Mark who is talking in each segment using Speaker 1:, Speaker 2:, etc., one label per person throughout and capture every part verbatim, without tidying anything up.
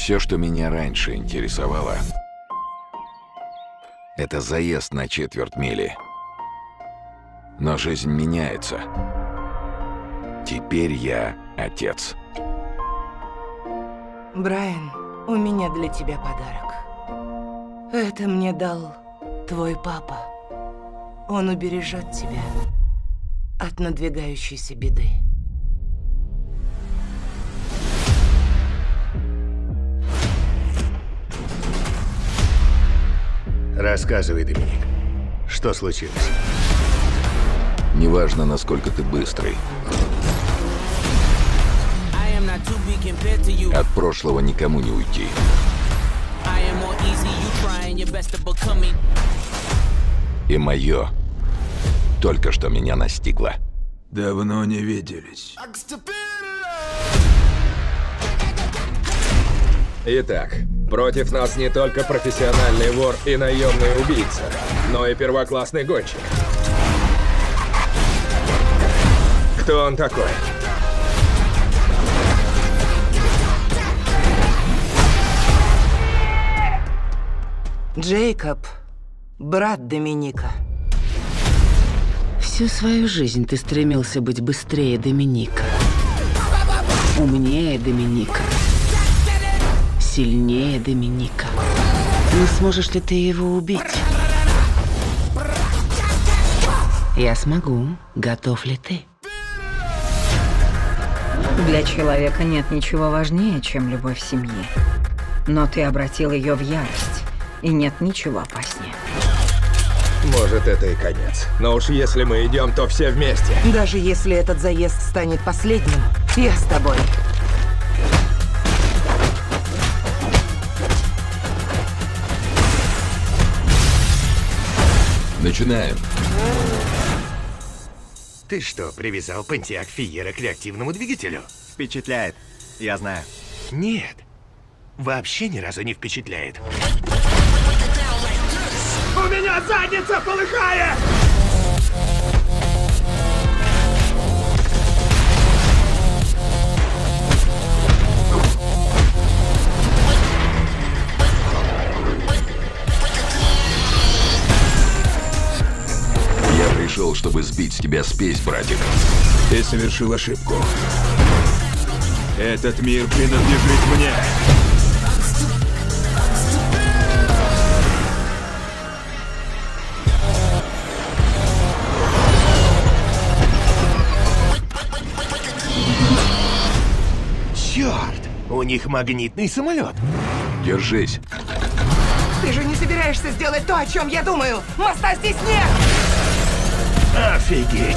Speaker 1: Все, что меня раньше интересовало, это заезд на четверть мили. Но жизнь меняется. Теперь я отец.
Speaker 2: Брайан, у меня для тебя подарок. Это мне дал твой папа. Он убережет тебя от надвигающейся беды.
Speaker 3: Рассказывай, Доминик, что случилось?
Speaker 1: Неважно, насколько ты быстрый. От прошлого никому не уйти. И мое только что меня настигло.
Speaker 4: Давно не виделись.
Speaker 5: Итак, против нас не только профессиональный вор и наемный убийца, но и первоклассный гонщик. Кто он такой?
Speaker 2: Джейкоб, брат Доминика.
Speaker 6: Всю свою жизнь ты стремился быть быстрее Доминика, умнее Доминика, сильнее Доминика. Но сможешь ли ты его убить? Я смогу. Готов ли ты?
Speaker 7: Для человека нет ничего важнее, чем любовь семьи. Но ты обратил ее в ярость, и нет ничего опаснее.
Speaker 5: Может, это и конец. Но уж если мы идем, то все вместе.
Speaker 2: Даже если этот заезд станет последним, я с тобой.
Speaker 1: Начинаем.
Speaker 3: Ты что, привязал Pontiac Fiero к реактивному двигателю?
Speaker 8: Впечатляет, я знаю.
Speaker 3: Нет, вообще ни разу не впечатляет.
Speaker 5: У меня задница полыхает!
Speaker 1: Я пришел, чтобы сбить с тебя спесь, братик.
Speaker 4: Ты совершил ошибку. Этот мир принадлежит мне.
Speaker 3: Черт! У них магнитный самолет.
Speaker 1: Держись.
Speaker 2: Ты же не собираешься сделать то, о чем я думаю. Моста здесь нет!
Speaker 3: Офигеть!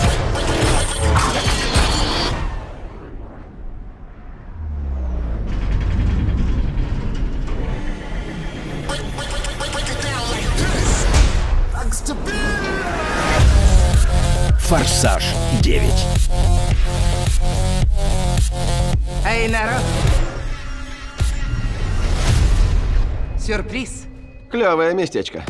Speaker 9: Форсаж девять.
Speaker 2: Эй, народ! Сюрприз.
Speaker 8: Клевое местечко.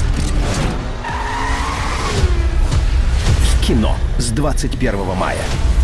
Speaker 9: В кино с двадцать первого мая.